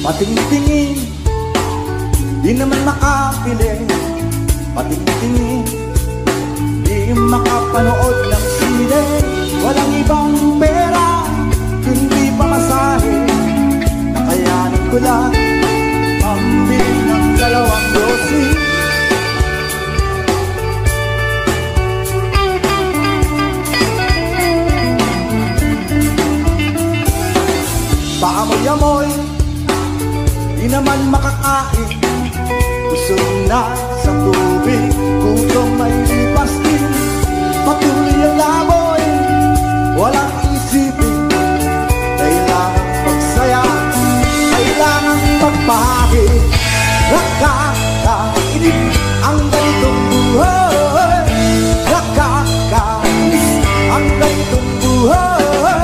Patingtingin, di naman makapili. Patingtingin, di makapanood ng sine. Walang ibang pera, kundi pamasahe. Nakayanan ko lang pambili ng 2 dosis. Paamoy-amoy, di naman makakain. Busog na sa tubig, gutom may lipas din. Patuloy ang laboy, walang isipin. Kailangan magsaya, kailangan magpahagi. Nakakainis ang ganitong buhay. Nakakainis ang ganitong buhay.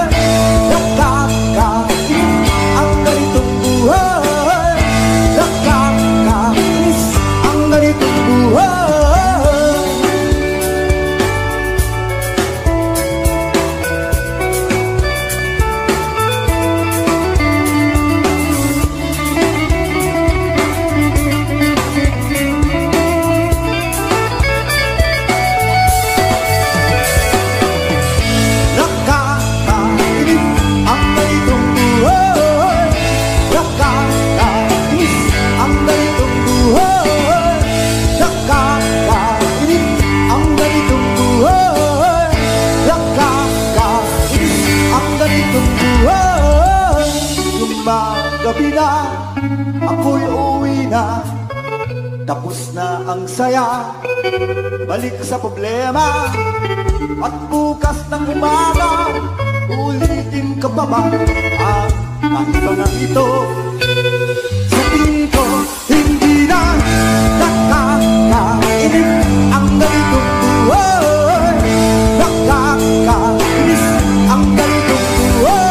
Gabi na, ako'y uwi na. Tapos na ang saya, balik sa problema. At bukas ng umaga, ulitin ka pa ba ang kahit na ito? Sa tingin ko, hindi na nakakainis ang ganitong buhay. Nakakainis ang ganitong buhay.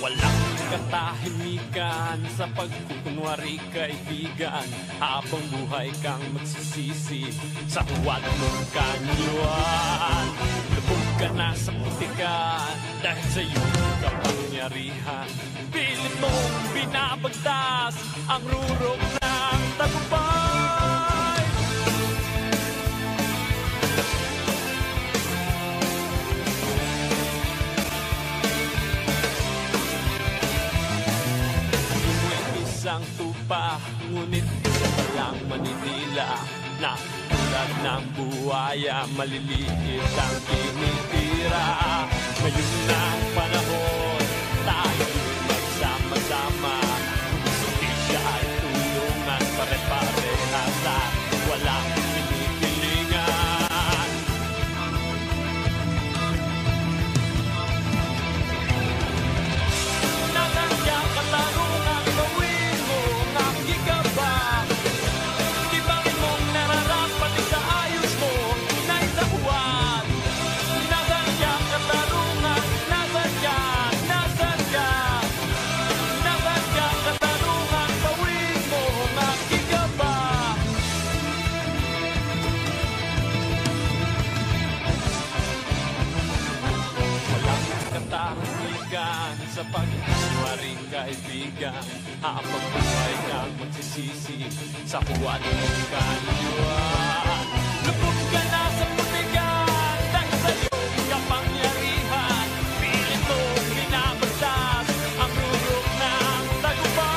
Walang katahimikan sa pagkukunwari kaibigan, habang buhay kang magsisisi sa huwad mong kanyuan. Lubog ka na sa putikan dahil sa iyong kapangyarihan. Pilit mong binabagtas ang rurok ng tagumpay. Isang tupa, ngunit isa palang Manila na tulad ng buhaya, maliliit ang tinitira. Ngayon na ang panahon, tayo magsama-sama. Kung siya ay tulungan, pare-parehas at walang pinipilingan. Nagandang katarungan, sa pagkukunwaring kaibigan, habang buhay kang magsisisi sa huwad mong kanyuan. Lubog ka na sa putikan dahil sa iyong kapangyarihan. Pilit mong binabagtas ang rurok ng tagumpay.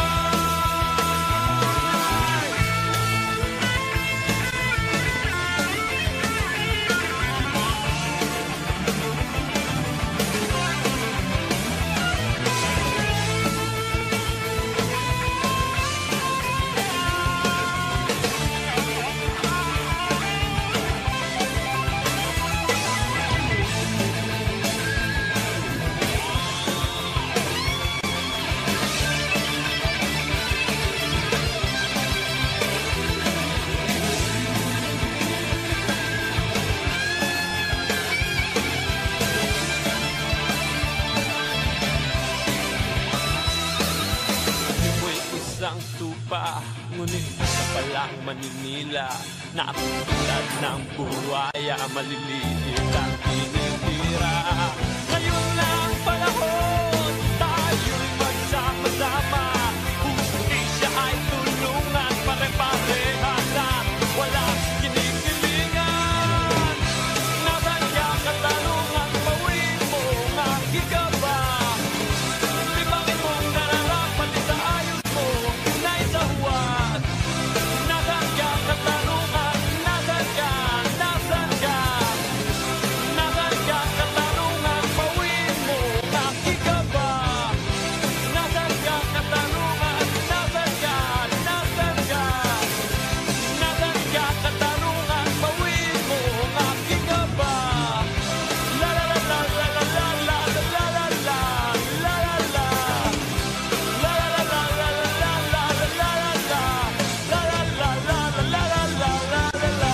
Ngunit isa palang Maninila na tulad ng buhaya, maliliit ang tinitira. Ngayon na ang panahon, tayo'y magsama-sama. Kung siya ay tulungan, pare-parehas at walang kinikilingan. Nasaan ka katanungan, pawin mo ang higaba. Libangin mong nararapat sa ayos mo na isahuan. Nasaan ka katanungan, nasaan ka, nasaan ka. Nasaan ka katanungan, pawin mo ang higaba. Nasaan ka katanungan, nasaan ka, nasaan ka. Nasaan ka katanungan, pawin mo ang higaba. La la la la la la la la la la la la la la. La la la la la la la la la la. La la la la la la la la la la.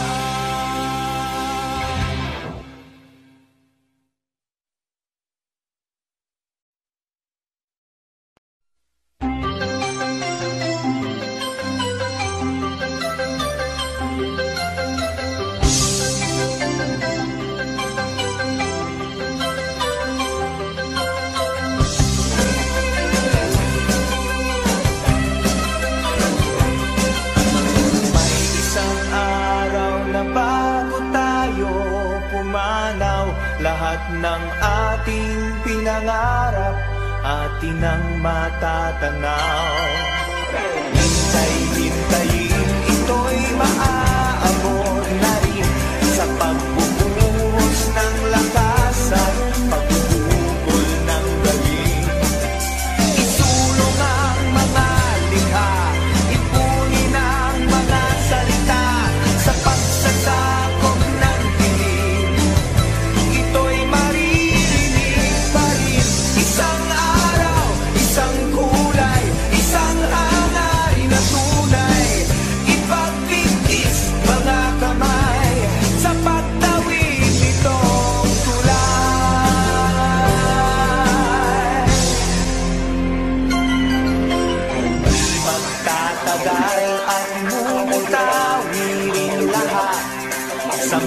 May isang araw na bago tayo pumanaw, lahat ng ating pinangarap atin ang matatanaw. Hintay-hintayin, ito'y maaabot na rin sa pagbubuhos ng lakas at pagbubukol ng galing. Isulong ang mga likha, ipunin ang mga salita sa pagsasakop ng dilim. Ito'y maririnig pa rin. Isang araw, isang kulay, isang hangarin na tunay. Ipagpipigil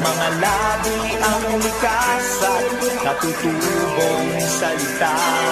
mga labi ang likas at natutubong salita.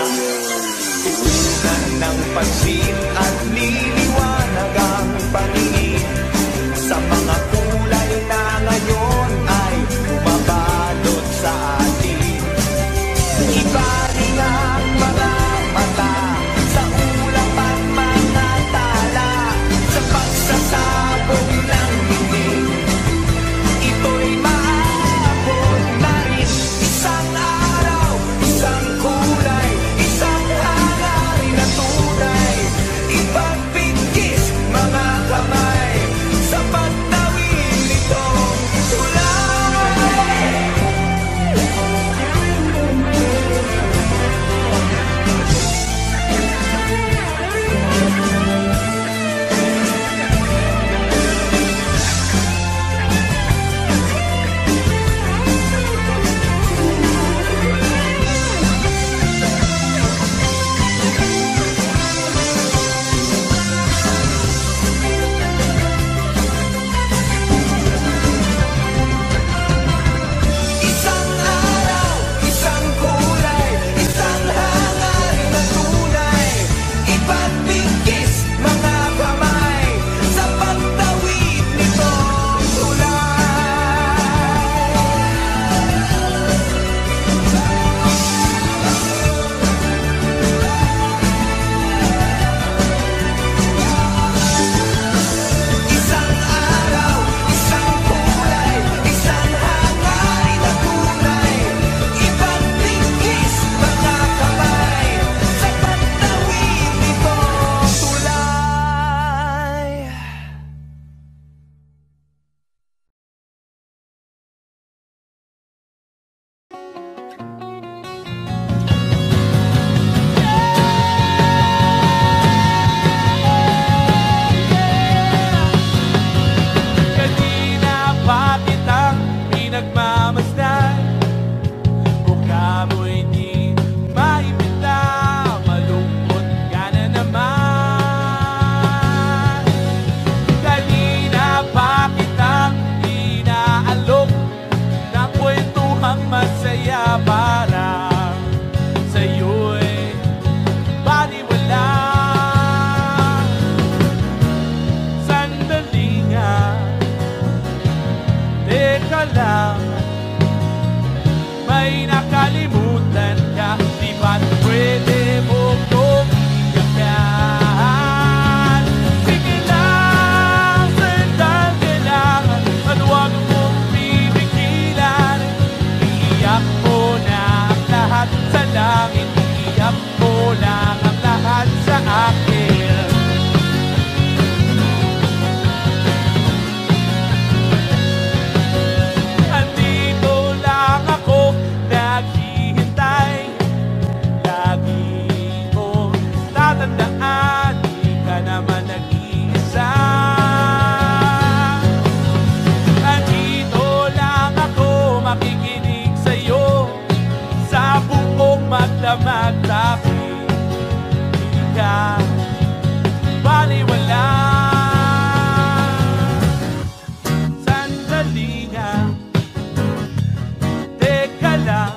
Tuunan ng pansin at liliwanag ang paningin sa mga kulay na ngayon ay bumabalot sa atin. Iba rin ang mga mata sa ulap at mga tala, sa pagsasabog ng bibig. Ito'y maabot na rin. Isang araw, isang kulay, isang hangarin na tunay. Ipagpigis mga kamay sa pagtawid nitong tulay. Isang araw, isang kulay, isang hangarin na tunay. Ipagpigis mga kamay sa pagtawid nitong tulay. Isang araw, isang kulay, isang hangarin na tunay. Ipagpigis mga kamay sa pagtawid nitong tulay. Kanina pa kitang pinagmamasdan, mukha mo'y di maibita, malungkot ka na naman. Kanina pa kitang inaalok ng kwentuhang masaya para sa'yo'y baliwala. Sandali nga, teka lang, may nakalimutan ka, di ba't pwede mo kong iyakan? Sige lang, sandali lang, at huwag mong pipigilan. Iiyak mo na ang lahat sa langit, iiyak mo lang ang lahat sa akin. Andito lang ako naghihintay, lagi mo tatandaan, di ka naman nag-iisa. Andito lang ako makikinig sa'yo, sa buong magdamag tabi, di ka baliwala. Sandali nga, teka lang,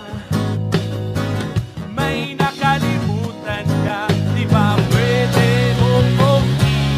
may nakalimutan ka, di ba pwede mo kong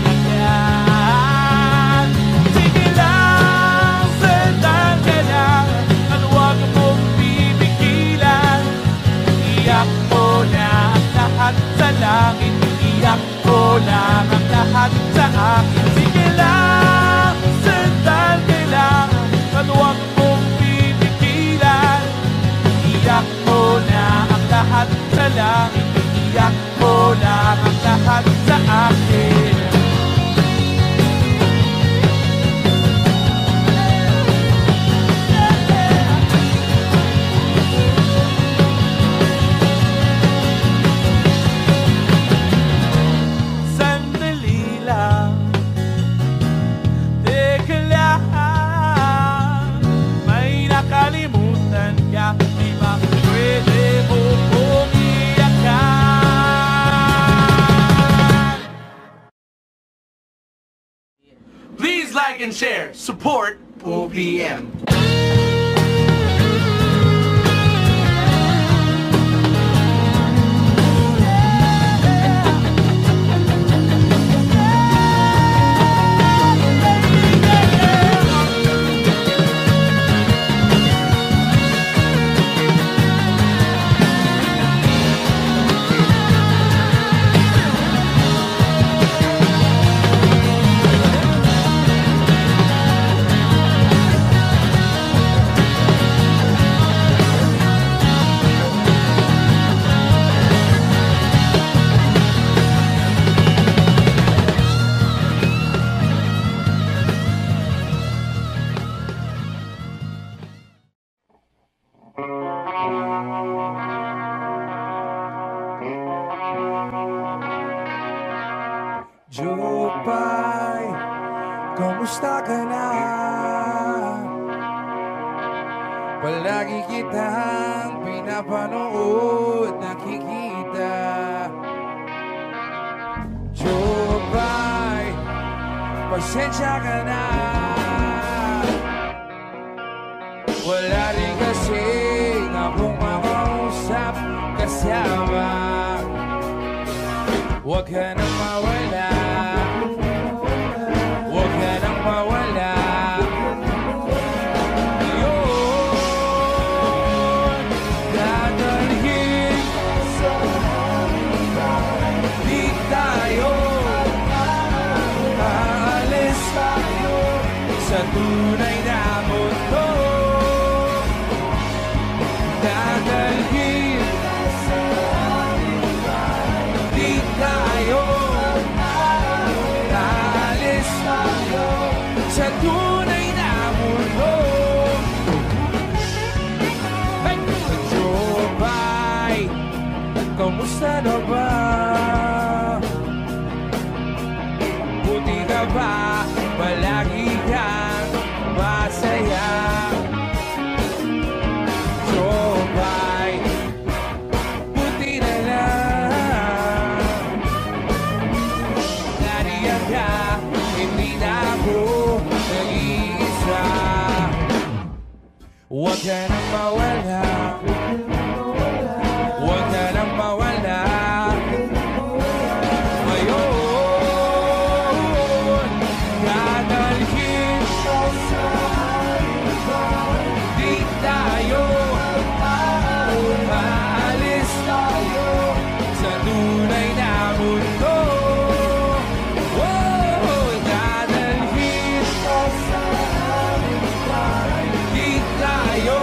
iyakan? Sige lang, sandali lang, at huwag mong pipigilan. Iyak mo na ang lahat sa langit, iyak mo lang ang lahat sa akin. Sige lang, sandali lang, at huwag mong pipigilan. Iyak mo na ang lahat sa langit, iyak mo lang ang lahat sa akin. Sandali lang, teka lang, may nakalimutan ka, di ba pwede mo kong iyakan? Please like and share. Support OPM. Kamusta ka na? Palagi kitang pinapanood, nakikita. Jobay, pasensya ka na. Wala rin kasi akong makausap kasama. Huwag ka nang mawala, huwag ka nang mawala. Yun, dadalhin di tayo aalis sa tunay na mundo. Dadalhin di tayo aalis sa tunay na mundo. Jobay, kamusta na ba? Buti ka ba? Palagi kang masaya. Jobay, buti na lang. Nariyan ka, hindi na ako nag-iisa. Huwag ka nang mawala, huwag ka nang mawala. Ngayon, dadalhin di tayo aalis sa tunay na mundo. Oh, dadalhin di tayo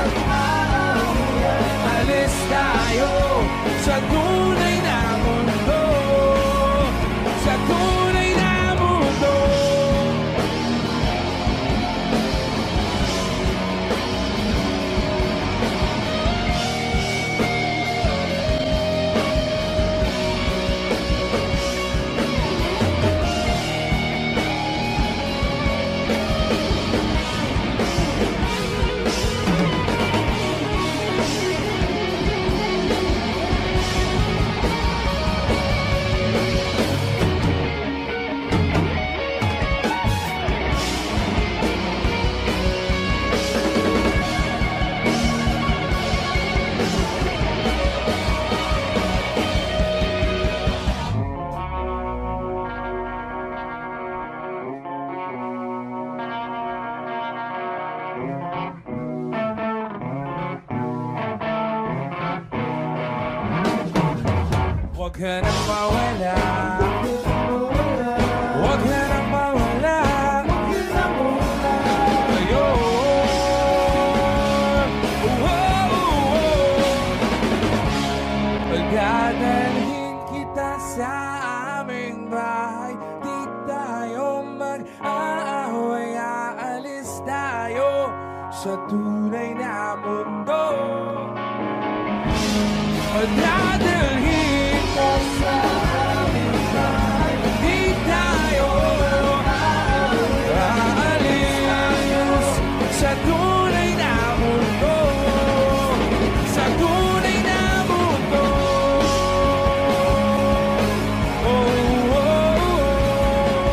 aalis sa tunay na mundo. Sa tunay na mundo. Huwag ka nang mawala, huwag ka nang mawala. Ngayon, dadalhin kita sa aming bahay. Di tayo mag-aaway, aalis tayo sa tunay na mundo. Dadalhin di tayo aalis sa tunay na mundo. Sa tunay na mundo. Oh, oh, oh.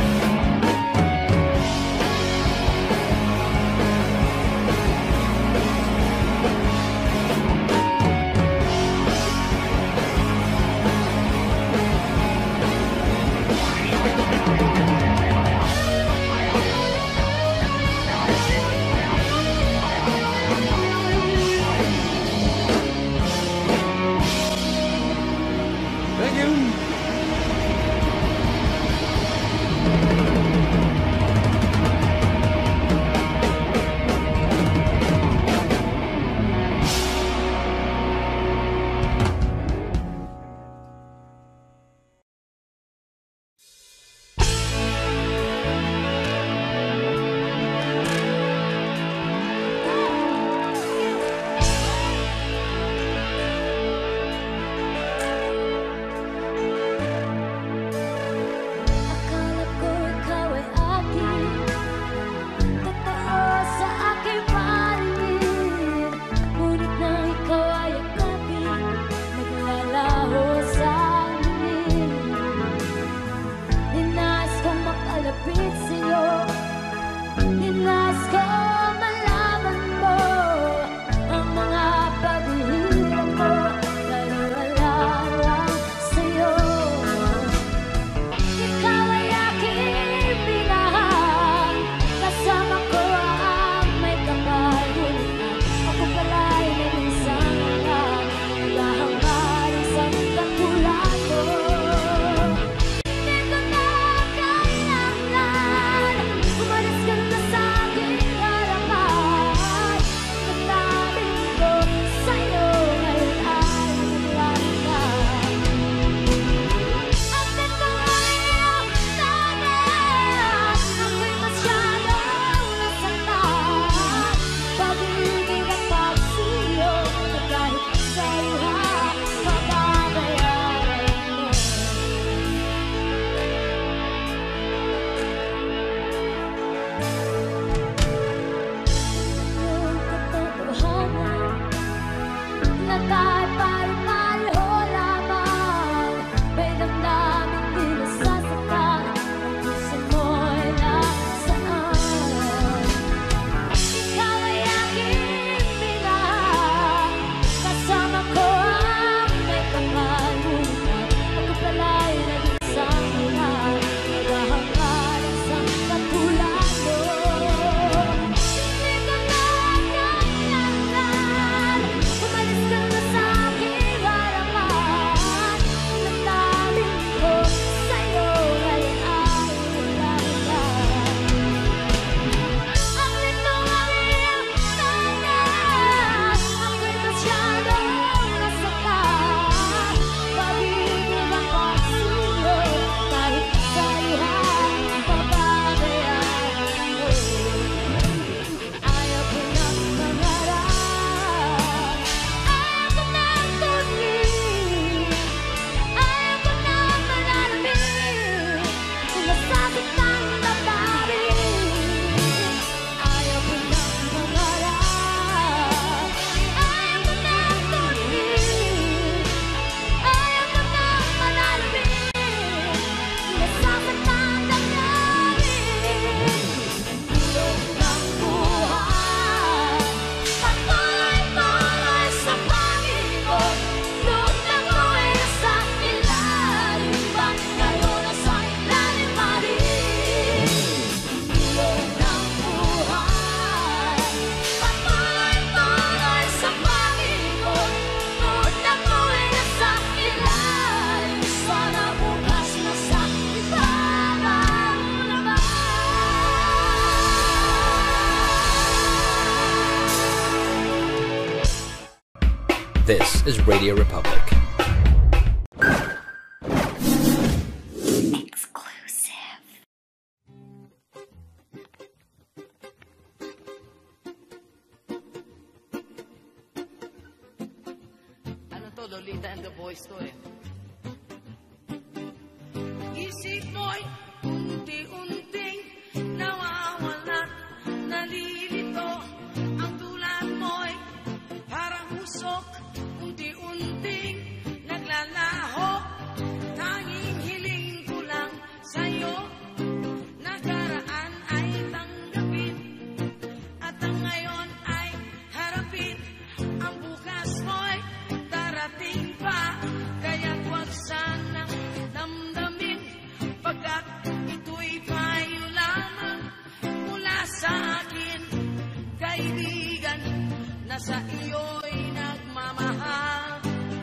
Thank you. This is Radio Republic. Ano to, Lolita and the Boys to eh. Isip mo'y unti-unting nawawala, nalilito. Ang tulad mo'y parang usok, unti-unting naglalaho. Tanging hiling ko lang sa'yo, nakaraan ay tanggapin, at ang ngayon ay harapin. Ang bukas mo'y darating pa, kaya't wag sanang damdamin, pagkat ito'y payo lamang mula sa akin, kaibigan, na sa iyo'y nagmamahal.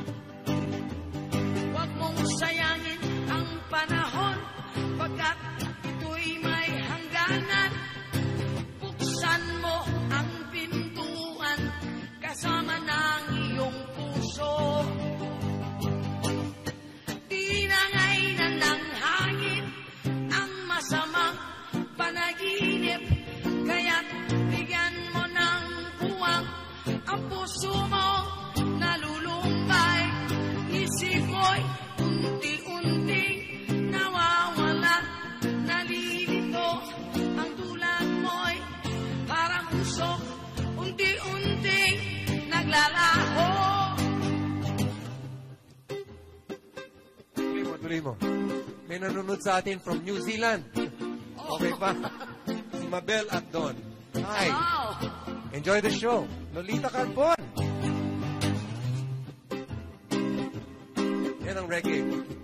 Huwag mong sayangin ang panahon, pagkat ito'y may hangganan. Buksan mo ang pintuan kasama ng iyong puso. Tinangay na ng hangin ang masamang panaginip, kaya't bigyan mo ng puwang ang puso mo nalulumbay. Isip mo'y unti-unting nawawala, nalilito. Ang tulad mo'y parang usok, unti-unting naglalaho. Tuloy mo. May nanonood sa atin from New Zealand. Okay pa? Si Mabel at Don. Hi. Wow! Enjoy the show. Lolita Carbon. Yan ang reggae.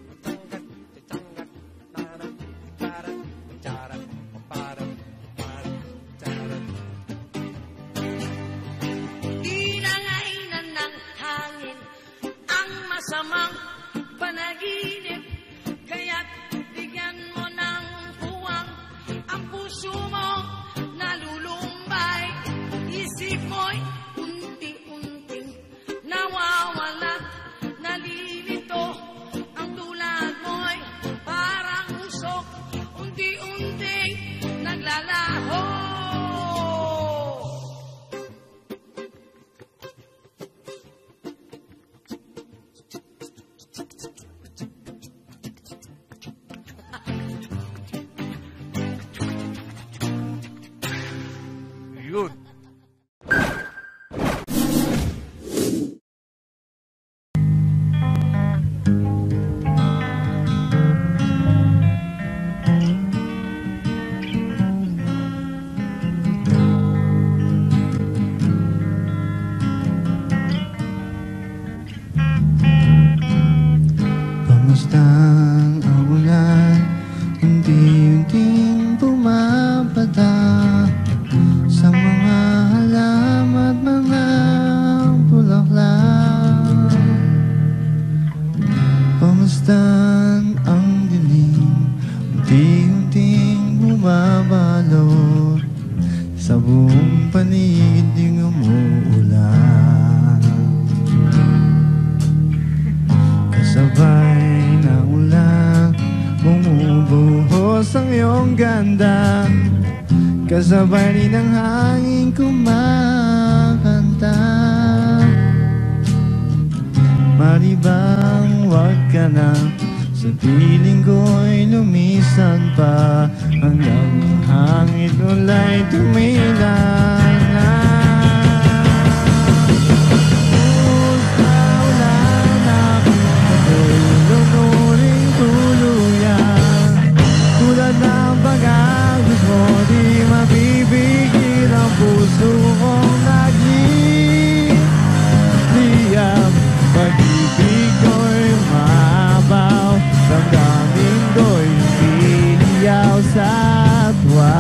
Tinangay na ng hangin ang masamang panaginip, kaya't bigyan mo ng puwang ang puso mo nalulumbay. Isip mo'y unti-unting nawawala, nalilito. Ang tulad mo'y parang usok, unti-unting naglalaho. Yun. Kamusta ang ulan? Unti-unting pumapata sa mga halam at mga bulaklak. Kamusta ang dilim? Unti-unting bumabalot sa buong paligid yung umuulan. Kasabay ng ulan, bumubuhos ang iyong ganda. Kasabay rin ng hangin kumakanta. Maribang wag ka na, sa piling ko'y lumisan pa, hanggang hangin ulay tumilan na. Tulad ng pag-agos mo, di mabibigil ang puso kong nagliliyab. Pag-ibig ko'y mabaw, damdamin ko'y piliyaw sa tuwa.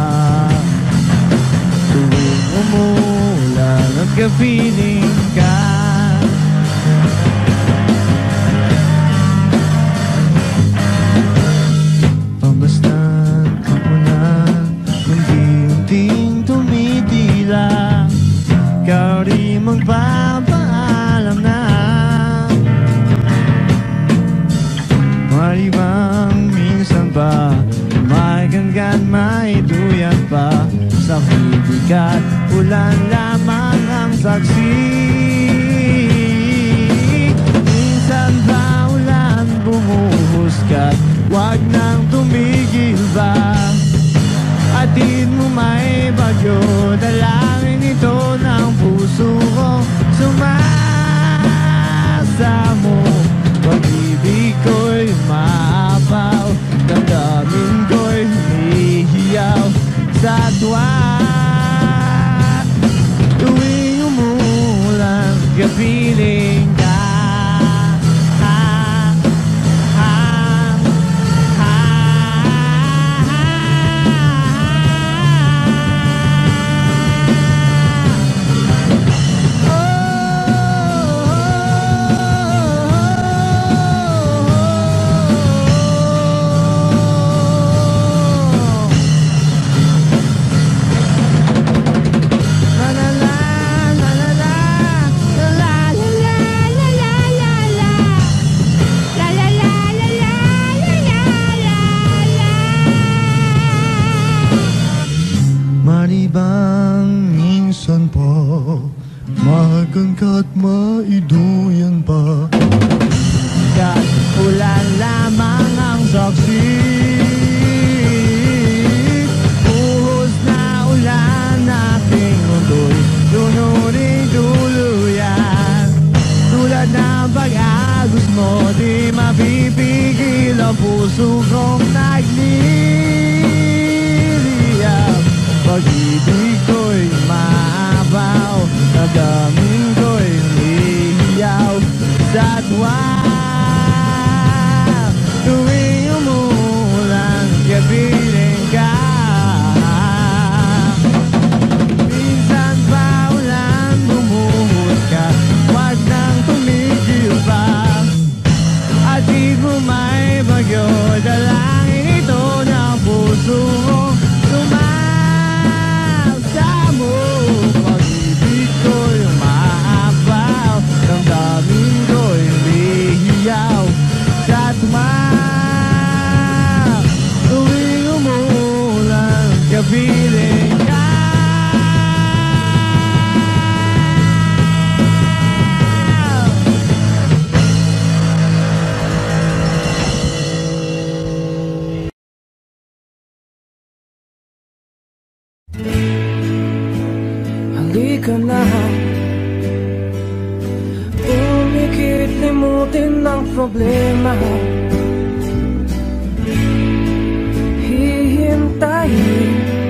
Tuwing umulan at kapiling ka, pabastan ang ulan, unti-unting tumitila. Ikaw rin magpapaalam na Kahit ulan lamang ang saksi. Minsan ba ulan bumuhos kahit wag nang tumigil ba? Atid mo may bagyo, dalangin ito ng puso ko. Sumasamo, pag-ibig ko'y maapaw, damdamin ko'y humihiyaw sa tuwa. Tuwing umulan, kapiling ka. Maribang minsan pa, mahagan ka't maiduyan pa. Kahit ulan lamang ang saksi. Buhos na ulan aking mundo'y lunuring tuluyan. Tulad ng pag-agos mo, di mapipigil ang puso kong nagliliyab. Pag-ibig ko'y maabaw, damdamin ko'y humihiyaw sa tuwa. Tuwing umulan, kapiling ka. Minsan pa ulan bumuhos ka, wag nang tumigil pa. Atid mo may bagyo, dalangin ito ng puso ko. Pag-ibig ko'y maapaw, damdamin ko'y humihiyaw sa tuwa. Tuwing umulan, kapiling ka. Halika na, umikit, limutin ang problema. Hihintayin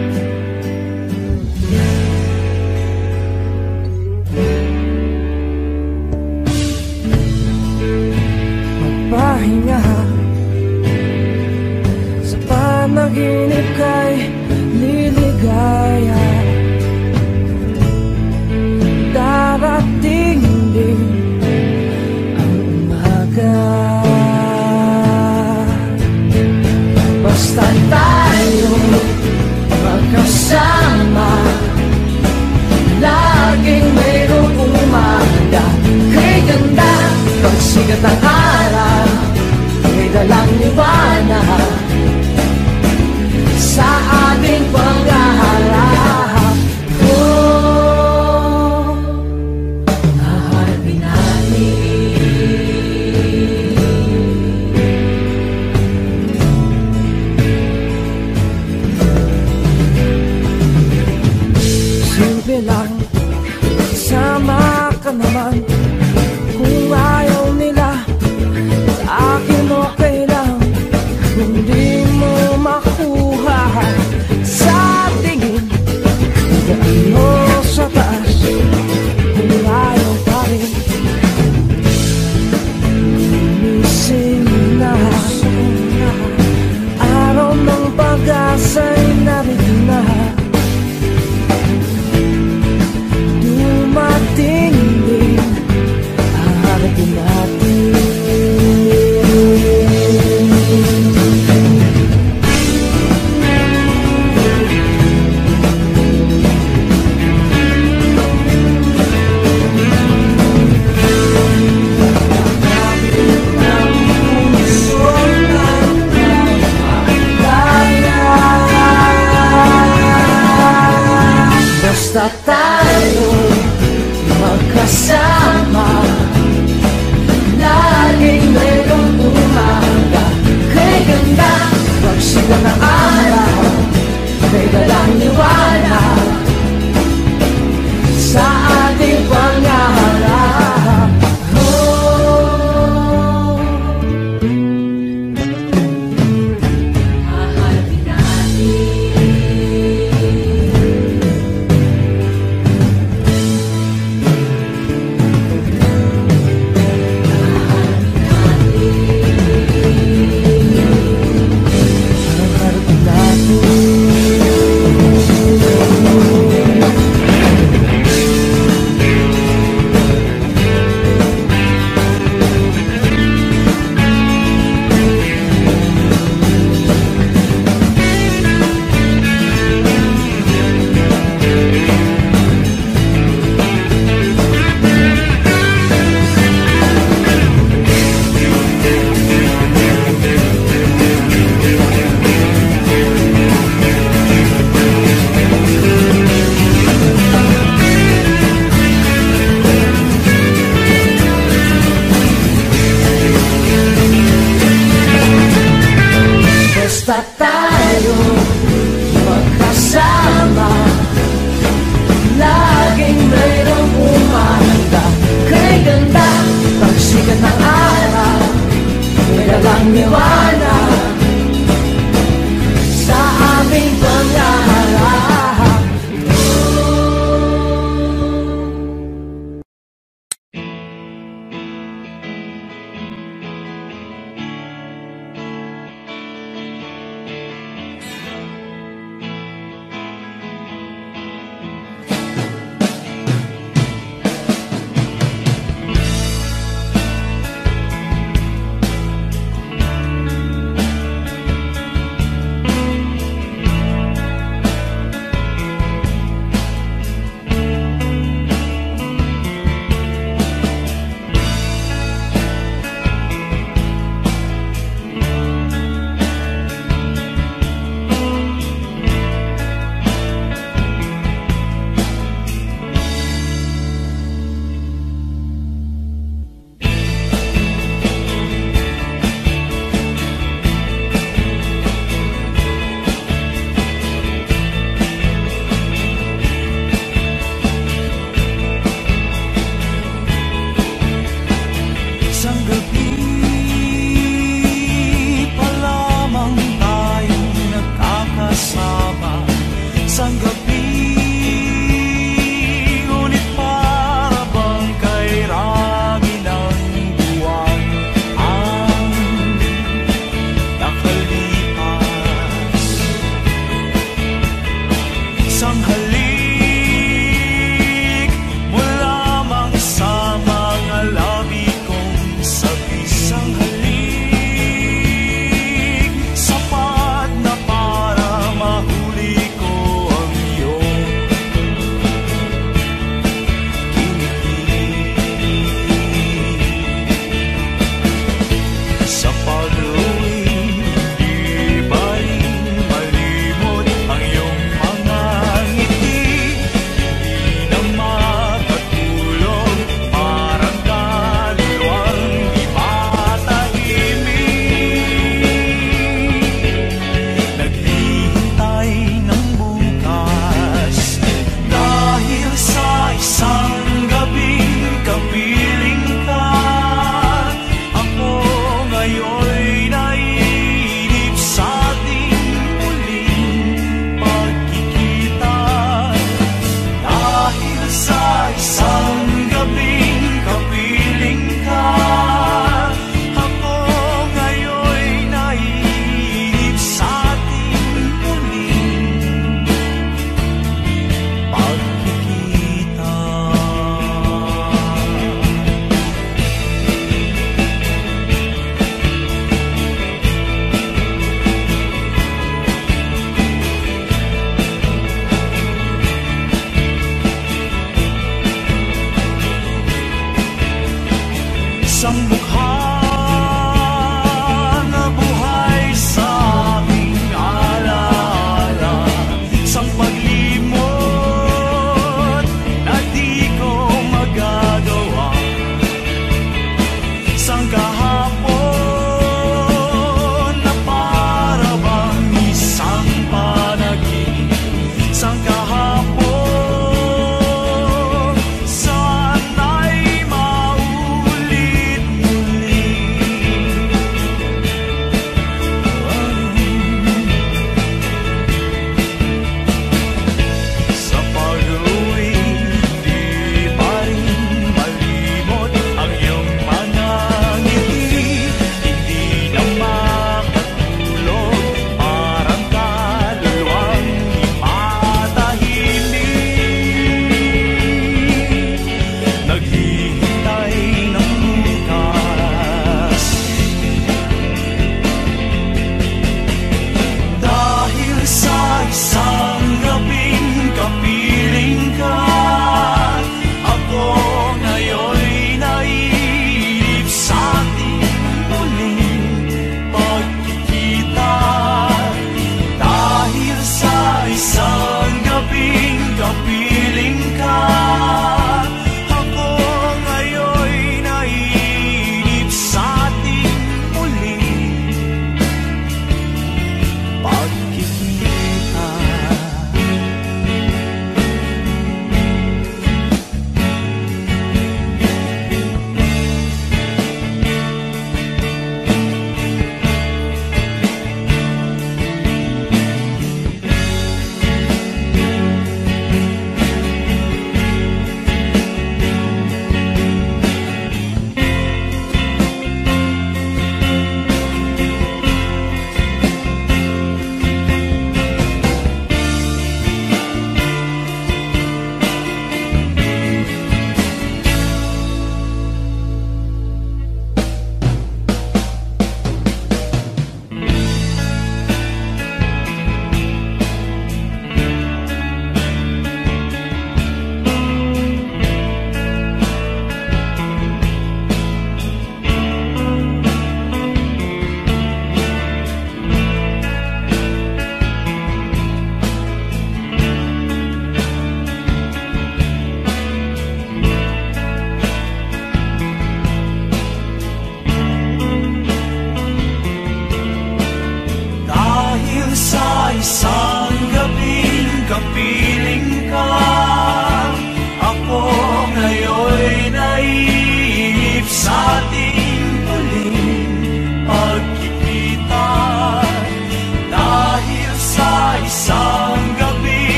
magpahinga, sa panaginip kay liligaya. Darating din ang umaga, basta tayo magkasama. Laging mayroong umaga, kay ganda pag sikat ang araw, may dalang liwanag sa ating paghaharap. Lang, sama ka naman. Kung ayaw nila, sa akin okay lang. Kung di mo makuha sa ating sikat ng araw, may dalang liwanag sa ating pangarap. Haharapin natin basta tayo magkasama, laging mayroong umahanda. Kay ganda, pagsikat ng araw, may dalang liwanag sa aming pangarap.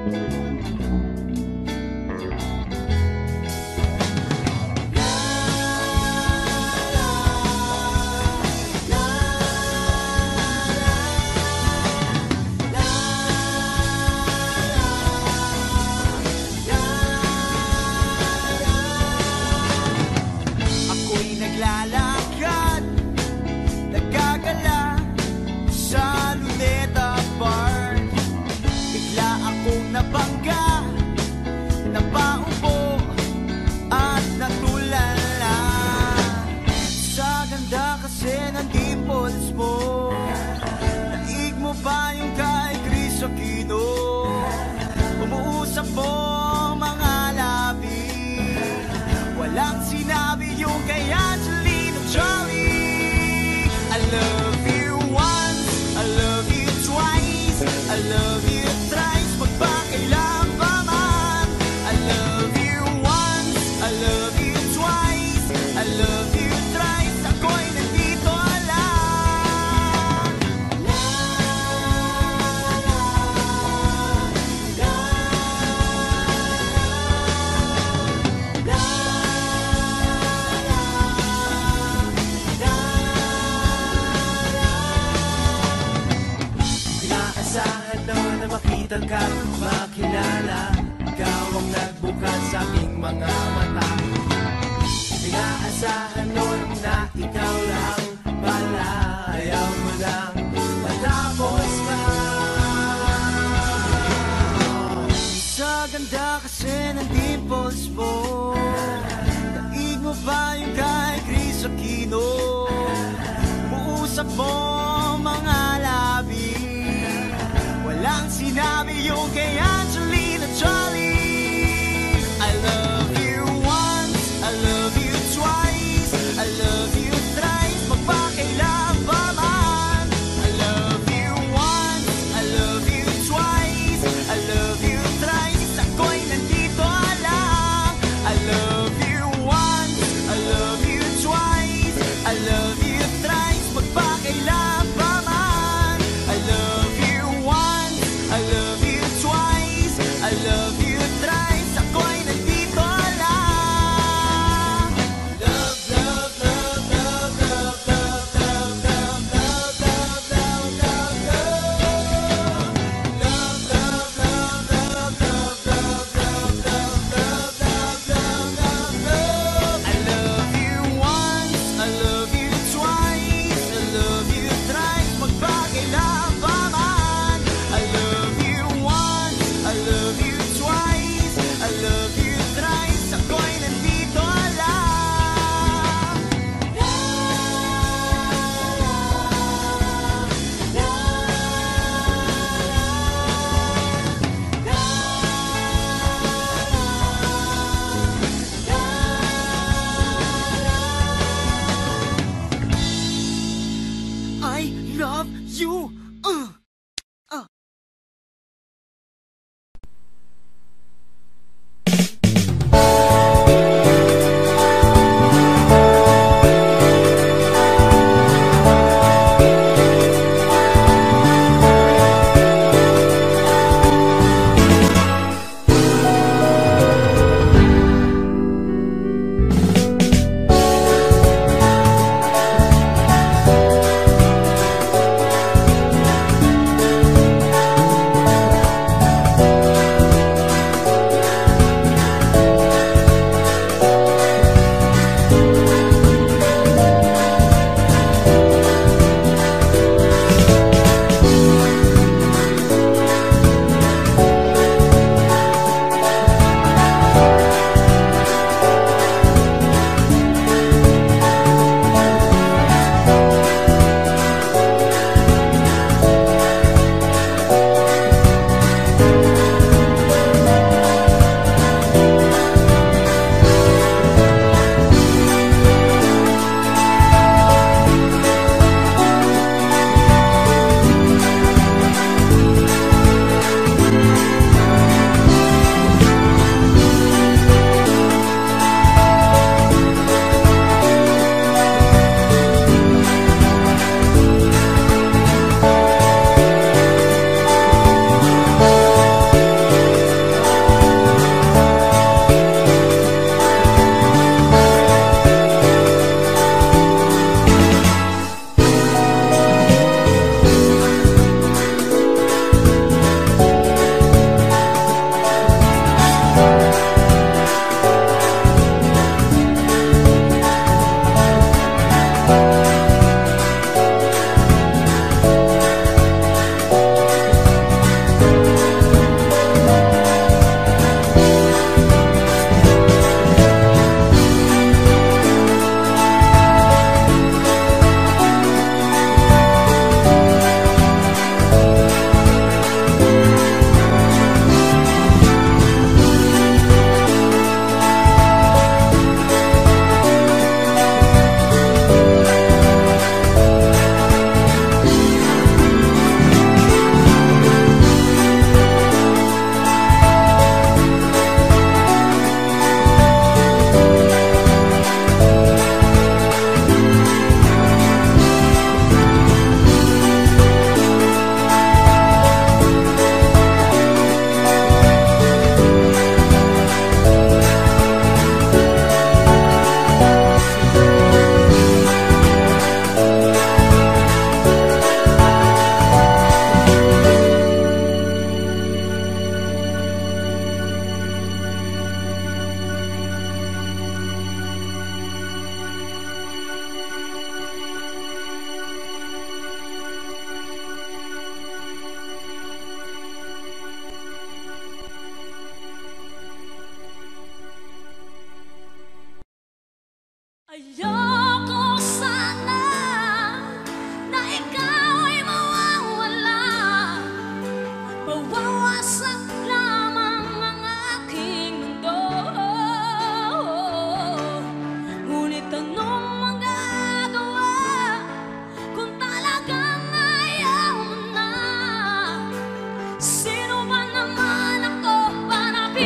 Ako'y naglalakad, nagagala sa Luneta Park. Bigla akong nabangga, napaupo at natulala. Sa ganda kasi ng dimples mo, naig mo pa yung kay Chris Aquino. Umuusap mo mga labi, walang sinabi yung kay Angelina Jolie. I love you once, I love you twice, I love you thrice, magpakailan pa man. I love you once, I love you twice, I love you thrice, ako'y nandito lang. Inaasahan noon na makita ka, makilala. Ikaw ang nagbukas sa aking mga mata. Inaasahan noon na ikaw lang pala. Ayaw mo lang matapos ka. Sa ganda kasi ng dimples mo, naig mo pa yung kay Chris Aquino. Umuusap mo mga labi, walang sinabi yung kay Angelina Jolie. I love you once, I love you twice, I love you thrice, magpakailan pa man. I love you once, I love you twice, I love you thrice, ako'y nandito lang. I love you once, I love you twice, I love you thrice, magpakailan pa man. I love you once, I love you twice, I love you thrice, ako'y nandito lang. Love, love, love, love, love, love, love, love, love, love, love, love, love. Love, love, love, love, love, love, love, love, love, love, love, love, love. I love you once, I love you twice, I love you thrice, magpakailan pa man. I love you once, I love you twice,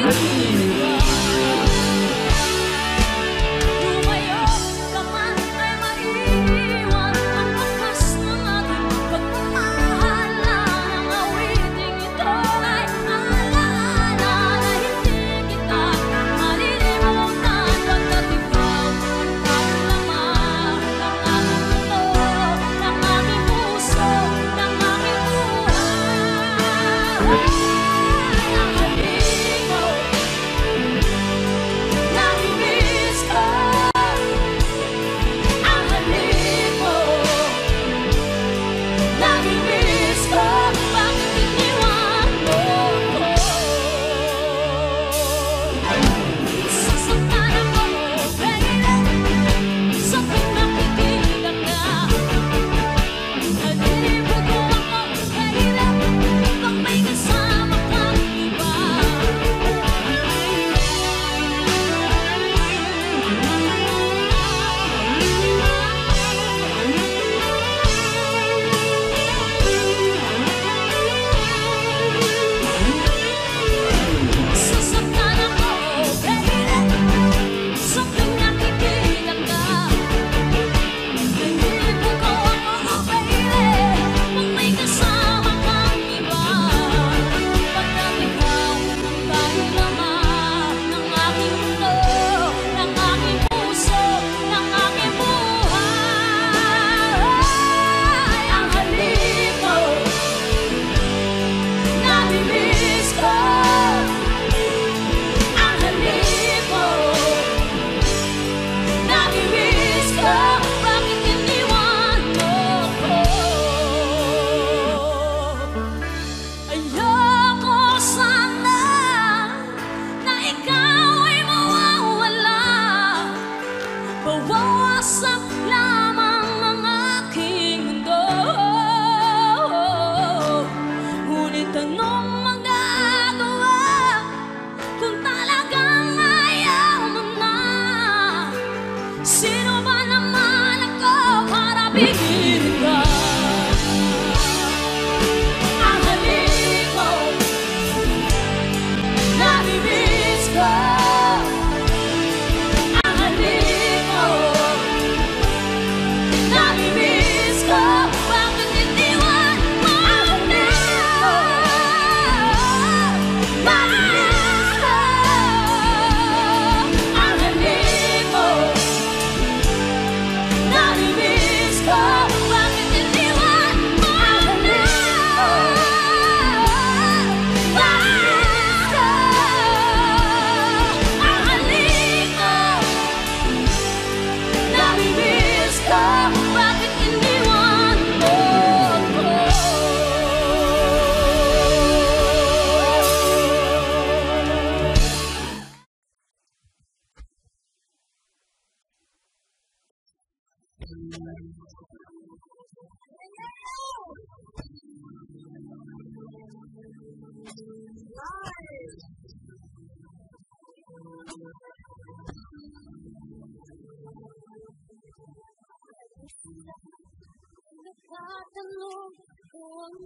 Nagtatanong kung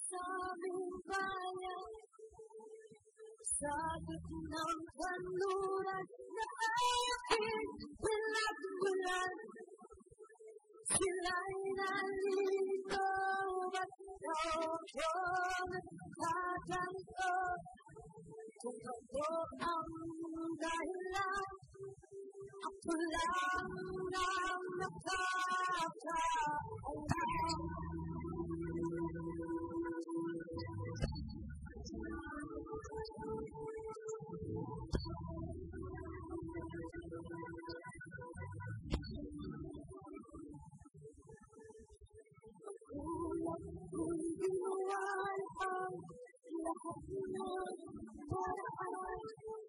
sabing bayan, sagot ng kanluran na aking pinagmulan. Sila'y nalito at ako nagtatanto kung ako ang dahilan. Ako lang ang nakakaalam. Kung ginawan ang lahat ng paraan,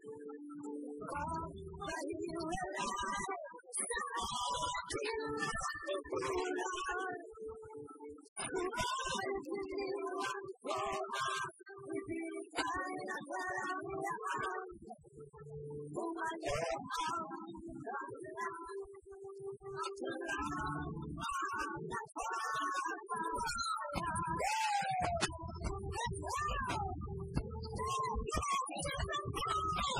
mahiwalay sa aking nakikulan. Kung ay ginawan ko ang ibigay na karangyaan, kung ano ang dahilan, ako lang ang nakakaalam.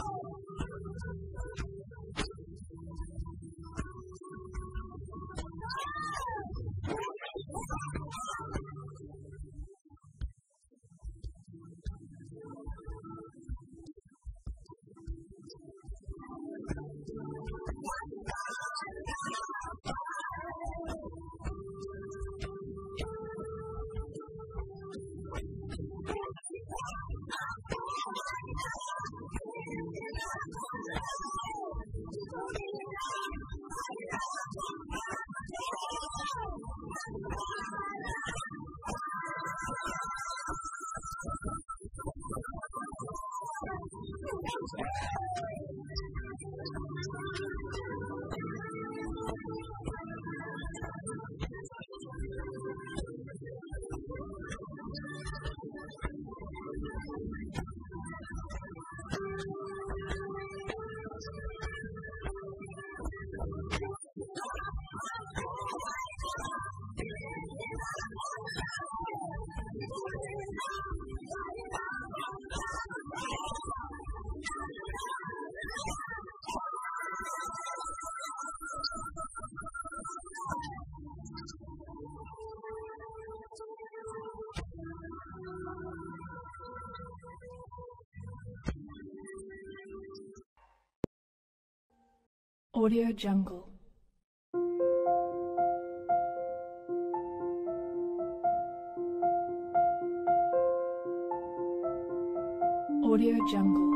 Audio Jungle. Audio Jungle.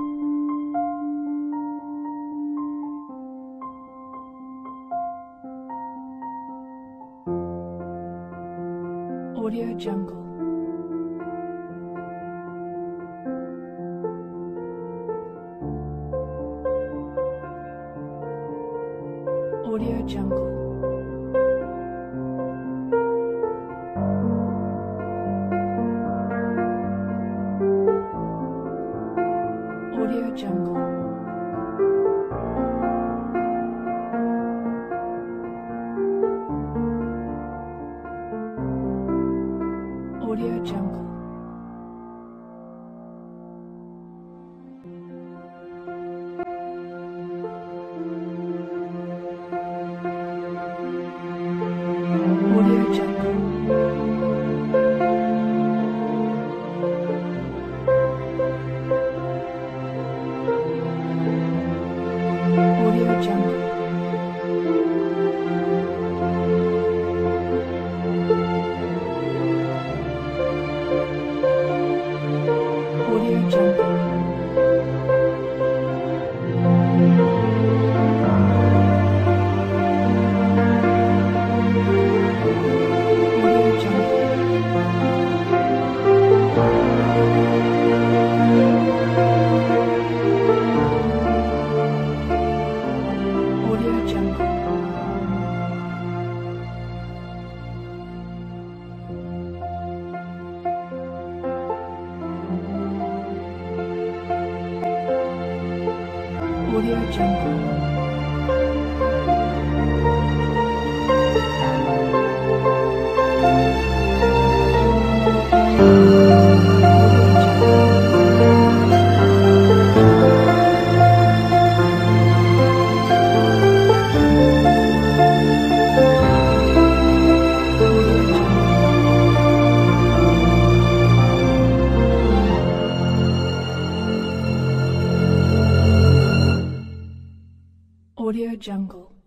Audio Jungle. Audio Jungle. Audio Jungle. Audio Jungle. Audio Jungle. Audio Jungle. Audio Jungle. Audio Jungle. Audio Jungle. Audio Jungle.